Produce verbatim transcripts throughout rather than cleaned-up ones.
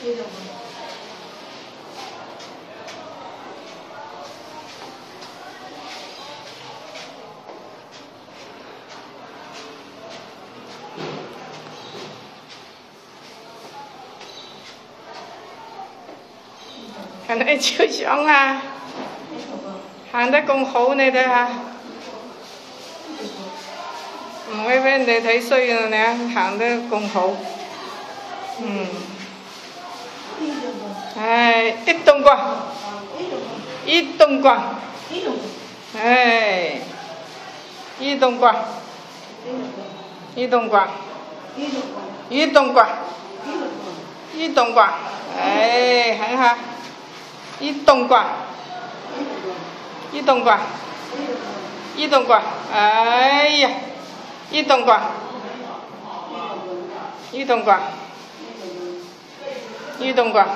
係你照相啊？行得咁好，你睇下，唔會俾人哋睇衰啊！你行得咁好，嗯，唉，一動啩，一動啩，唉，一動啩，一動啩，一動啩，一動啩，唉，很好。一動啩，一動啩，一動啩，哎呀，一動啩，一動啩，一動啩，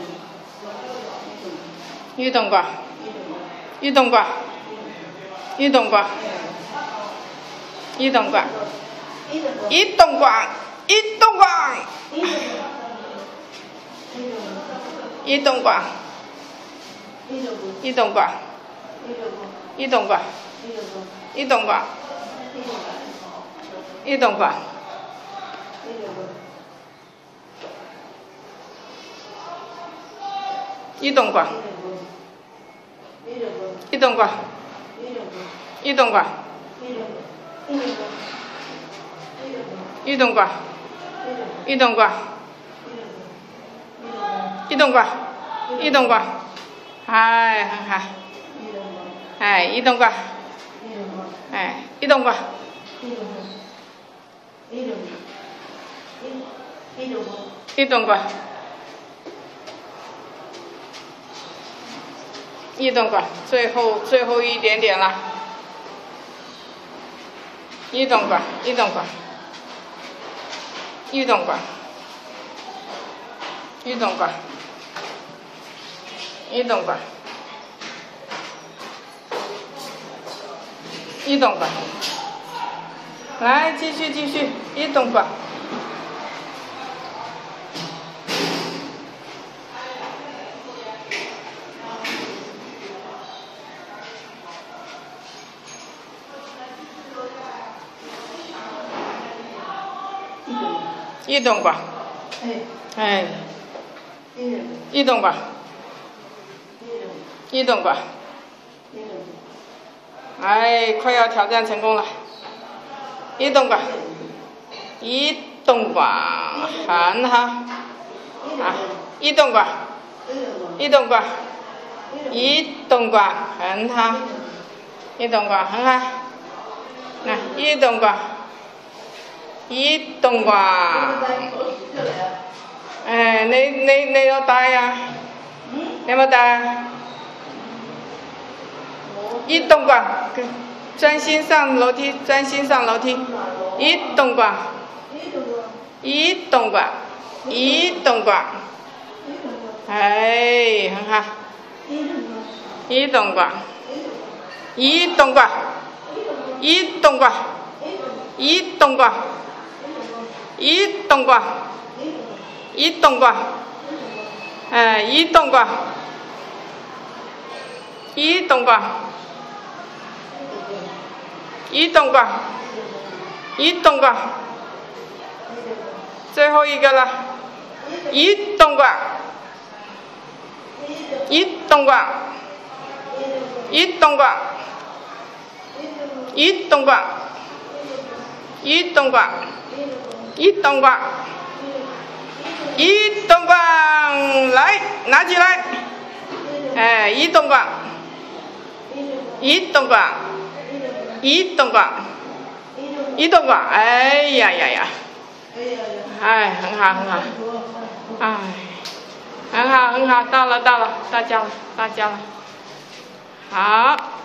一動啩，一動啩，一動啩，一動啩，一動啩，一動啩，一動啩。一動啩，一動啩，一動啩，一動啩，一動啩，一動啩，一動啩，一動啩，一動啩，一動啩，一動啩。係係係，移動啩，係移動啩，移動啩，移動啩，最後最後一點點啦，移動啩，移動啩，移動啩，移動啩。移動啩，移動啩，來繼續繼續移動啩，移動啩，哎，移動啩。移動啩，哎，快要挑戰成功了。移動啩，移動啩，很好。啊，移動啩，移動啩，移動啩，很好。移動啩，很好。嗱，移動啩，移動啩。哎，你你你有帶呀？你有冇帶？移動啩，專心上樓梯，專心上樓梯。移動啩，移動啩，移動啩，哎，很好。移動啩，移動啩，移動啩，移動啩，移動啩，移動啩，哎，移動啩，移動啩。移動啩，移動啩，最後一個了，移動啩，移動啩，移動啩，移動啩，移動啩，移動啩，移動啩，來拿起來，哎，移動啩，移動啩。移動啩，移動啩，哎呀呀呀，哎，很好很好，哎，很好很好，到了到了，到家了到家了，好。